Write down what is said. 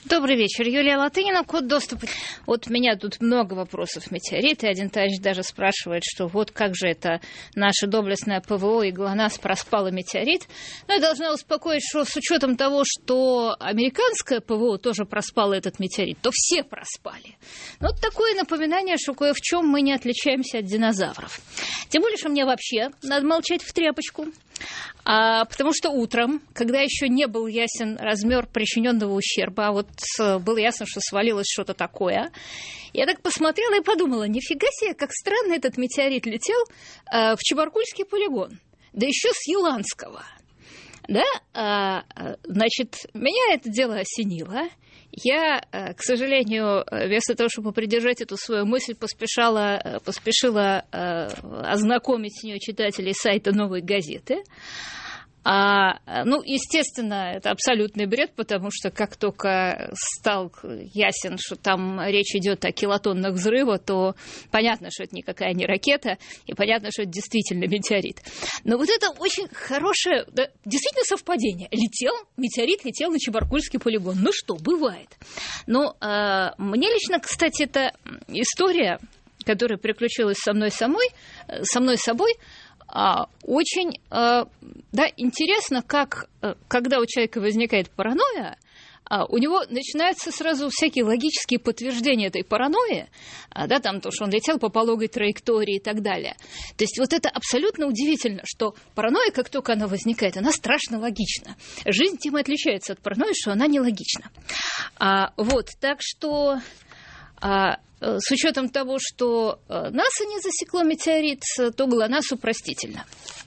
Добрый вечер. Юлия Латынина, код доступа. Вот у меня тут много вопросов метеориты. Один товарищ даже спрашивает, что вот как же это наше доблестное ПВО и ГЛОНАСС проспало метеорит. Но я должна успокоить, что с учетом того, что американское ПВО тоже проспало этот метеорит, то все проспали. Но вот такое напоминание, что кое в чем мы не отличаемся от динозавров. Тем более, что мне вообще надо молчать в тряпочку. Потому что утром, когда еще не был ясен размер причиненного ущерба, а вот было ясно, что свалилось что-то такое, я так посмотрела и подумала, нифига себе, как странно этот метеорит летел в Чебаркульский полигон, да еще с Еланского. Да, значит, меня это дело осенило. Я, к сожалению, вместо того, чтобы придержать эту свою мысль, поспешила ознакомить с нее читателей сайта «Новой газеты». Естественно, это абсолютный бред, потому что как только стал ясен, что там речь идет о килотоннах взрыва, то понятно, что это никакая не ракета, и понятно, что это действительно метеорит. Но вот это очень хорошее, да, действительно совпадение. Метеорит летел на Чебаркульский полигон. Ну что, бывает. Но мне лично, кстати, эта история, которая приключилась со мной собой, очень интересно, как, когда у человека возникает паранойя, у него начинаются сразу всякие логические подтверждения этой паранойи, там то, что он летел по пологой траектории и так далее. То есть вот это абсолютно удивительно, что паранойя, как только она возникает, она страшно логична. Жизнь тем и отличается от паранойи, что она нелогична. Так что... с учетом того, что НАСА не засекло метеорит, то ГЛОНАССу простительно.